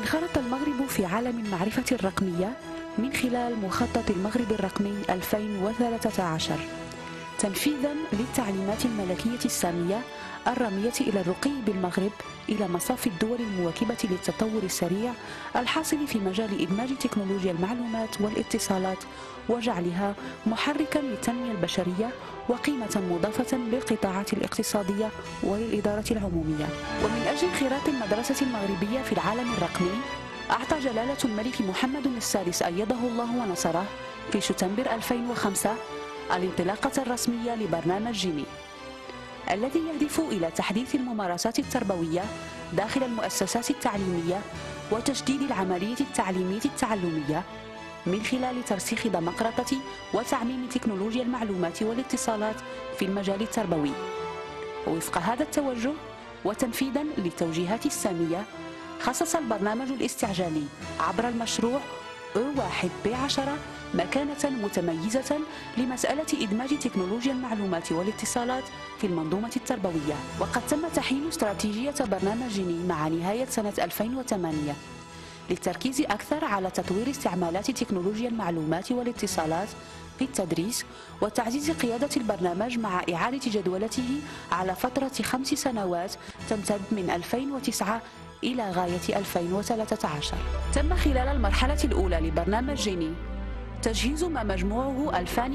انخرط المغرب في عالم المعرفة الرقمية من خلال مخطط المغرب الرقمي 2013 تنفيذاً للتعليمات الملكية السامية الرامية إلى الرقي بالمغرب إلى مصاف الدول المواكبة للتطور السريع الحاصل في مجال إدماج تكنولوجيا المعلومات والاتصالات وجعلها محركاً للتنمية البشرية وقيمة مضافة للقطاعات الاقتصادية وللإدارة العمومية. ومن أجل انخراط المدرسة المغربية في العالم الرقمي أعطى جلالة الملك محمد السادس أيده الله ونصره في شتنبر 2005 الانطلاقة الرسمية لبرنامج جيني الذي يهدف إلى تحديث الممارسات التربوية داخل المؤسسات التعليمية وتجديد العملية التعليمية التعلمية من خلال ترسيخ ديمقراطية وتعميم تكنولوجيا المعلومات والاتصالات في المجال التربوي. ووفق هذا التوجه وتنفيذا للتوجيهات السامية خصص البرنامج الاستعجالي عبر المشروع E1B10 مكانة متميزة لمسألة إدماج تكنولوجيا المعلومات والاتصالات في المنظومة التربوية. وقد تم تحيين استراتيجية برنامج جيني مع نهاية سنة 2008 للتركيز أكثر على تطوير استعمالات تكنولوجيا المعلومات والاتصالات في التدريس وتعزيز قيادة البرنامج مع إعادة جدولته على فترة 5 سنوات تمتد من 2009 إلى غاية 2013. تم خلال المرحلة الأولى لبرنامج جيني تجهيز ما مجموعه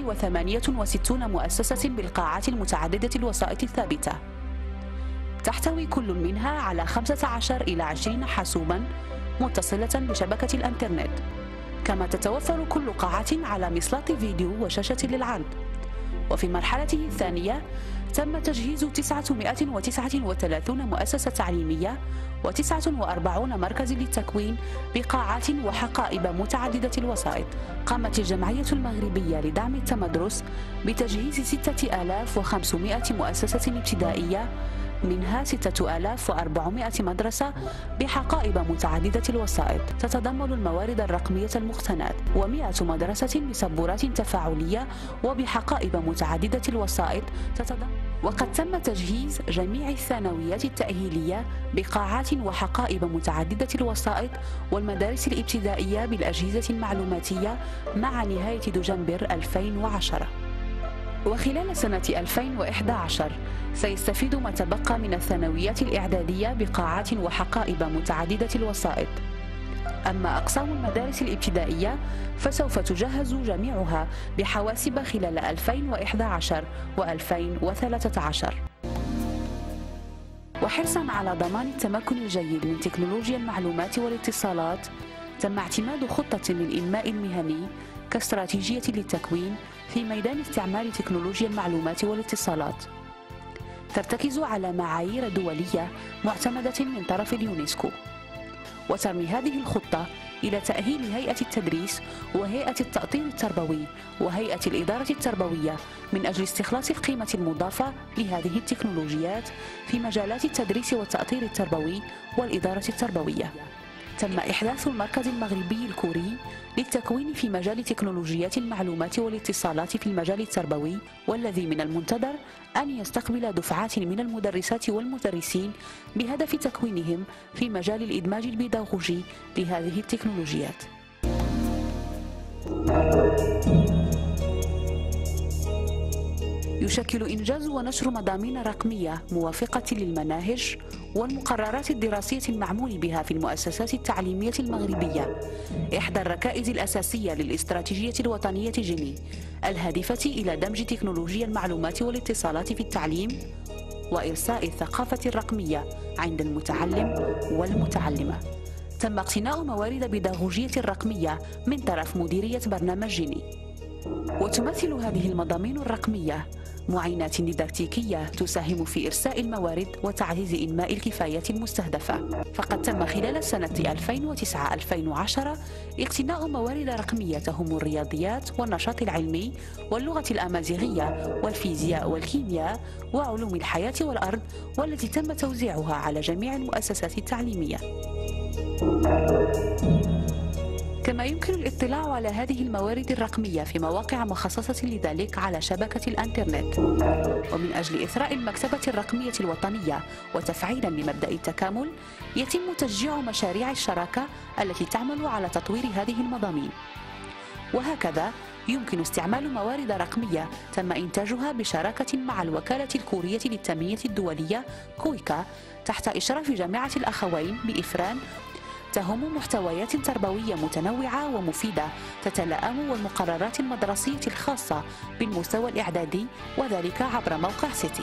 2068 مؤسسة بالقاعات المتعددة الوسائط الثابتة تحتوي كل منها على 15 إلى 20 حاسوباً متصلة بشبكة الإنترنت، كما تتوفر كل قاعة على مسلاط فيديو وشاشة للعرض. وفي مرحلته الثانية تم تجهيز 939 مؤسسة تعليمية و49 مركز للتكوين بقاعات وحقائب متعددة الوسائط. قامت الجمعية المغربية لدعم التمدرس بتجهيز 6500 مؤسسة ابتدائية، منها 6400 مدرسة بحقائب متعددة الوسائط تتضمن الموارد الرقمية المختنات، و100 مدرسة بسبورات تفاعلية وبحقائب متعددة الوسائط وقد تم تجهيز جميع الثانويات التأهيلية بقاعات وحقائب متعددة الوسائط والمدارس الابتدائية بالأجهزة المعلوماتية مع نهاية دجنبر 2010. وخلال سنة 2011 سيستفيد ما تبقى من الثانويات الإعدادية بقاعات وحقائب متعددة الوسائط. أما أقسام المدارس الابتدائية فسوف تجهز جميعها بحواسب خلال 2011 و2013. وحرصاً على ضمان التمكن الجيد من تكنولوجيا المعلومات والاتصالات تم اعتماد خطة للإنماء المهني كاستراتيجية للتكوين في ميدان استعمال تكنولوجيا المعلومات والاتصالات ترتكز على معايير دولية معتمدة من طرف اليونسكو. وترمي هذه الخطة إلى تأهيل هيئة التدريس وهيئة التأطير التربوي وهيئة الإدارة التربوية من أجل استخلاص القيمة المضافة لهذه التكنولوجيات في مجالات التدريس والتأطير التربوي والإدارة التربوية. تم إحداث المركز المغربي الكوري للتكوين في مجال تكنولوجيات المعلومات والاتصالات في المجال التربوي، والذي من المنتظر أن يستقبل دفعات من المدرسات والمدرسين بهدف تكوينهم في مجال الإدماج البيداغوجي لهذه التكنولوجيات. يشكل إنجاز ونشر مضامين رقمية موافقة للمناهج والمقررات الدراسية المعمول بها في المؤسسات التعليمية المغربية إحدى الركائز الأساسية للاستراتيجية الوطنية جيني الهادفة إلى دمج تكنولوجيا المعلومات والاتصالات في التعليم وإرساء الثقافة الرقمية عند المتعلم والمتعلمة. تم اقتناء موارد بيداغوجية رقمية من طرف مديرية برنامج جيني، وتمثل هذه المضامين الرقمية معينات ديداكتيكية تساهم في إرساء الموارد وتعزيز إنماء الكفايات المستهدفة. فقد تم خلال سنة 2009-2010 اقتناء موارد رقمية تهم الرياضيات والنشاط العلمي واللغة الأمازيغية والفيزياء والكيمياء وعلوم الحياة والأرض، والتي تم توزيعها على جميع المؤسسات التعليمية. كما يمكن الاطلاع على هذه الموارد الرقمية في مواقع مخصصة لذلك على شبكة الإنترنت. ومن أجل إثراء المكتبة الرقمية الوطنية وتفعيلا لمبدأ التكامل، يتم تشجيع مشاريع الشراكة التي تعمل على تطوير هذه المضامين. وهكذا يمكن استعمال موارد رقمية تم إنتاجها بشراكة مع الوكالة الكورية للتنمية الدولية كويكا تحت إشراف جامعة الأخوين بإفران، تهم محتويات تربوية متنوعة ومفيدة تتلائم والمقررات المدرسية الخاصة بالمستوى الإعدادي، وذلك عبر موقع سيتي.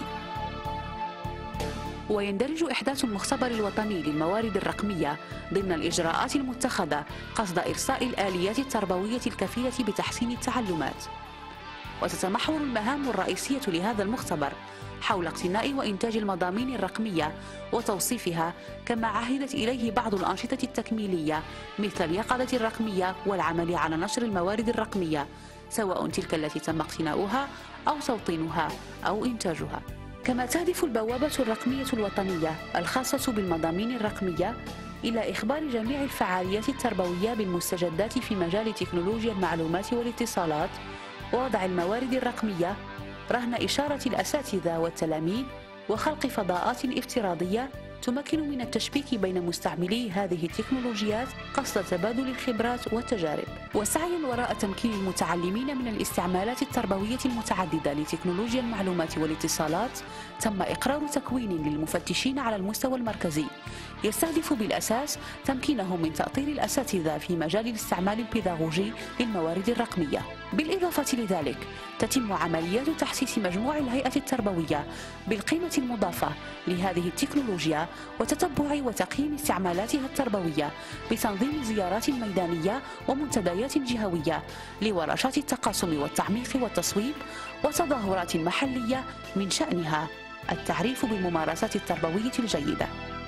ويندرج إحداث المختبر الوطني للموارد الرقمية ضمن الإجراءات المتخذة قصد إرساء الآليات التربوية الكفيلة بتحسين التعلمات. وتتمحور المهام الرئيسية لهذا المختبر حول اقتناء وإنتاج المضامين الرقمية وتوصيفها، كما عهدت إليه بعض الأنشطة التكميلية مثل اليقظة الرقمية والعمل على نشر الموارد الرقمية، سواء تلك التي تم اقتناؤها أو توطينها أو إنتاجها. كما تهدف البوابة الرقمية الوطنية الخاصة بالمضامين الرقمية إلى إخبار جميع الفعاليات التربوية بالمستجدات في مجال تكنولوجيا المعلومات والاتصالات، ووضع الموارد الرقمية رهن إشارة الأساتذة والتلاميذ، وخلق فضاءات افتراضية تمكن من التشبيك بين مستعملي هذه التكنولوجيات قصد تبادل الخبرات والتجارب. وسعيا وراء تمكين المتعلمين من الاستعمالات التربوية المتعددة لتكنولوجيا المعلومات والاتصالات، تم إقرار تكوين للمفتشين على المستوى المركزي يستهدف بالأساس تمكينهم من تأطير الأساتذة في مجال الاستعمال البيداغوجي للموارد الرقمية. بالإضافة لذلك تتم عمليات تحسيس مجموع الهيئة التربوية بالقيمة المضافة لهذه التكنولوجيا وتتبع وتقييم استعمالاتها التربوية بتنظيم زيارات ميدانية ومنتديات جهوية لورشات التقاسم والتعميق والتصويب وتظاهرات محلية من شأنها التعريف بالممارسات التربوية الجيدة.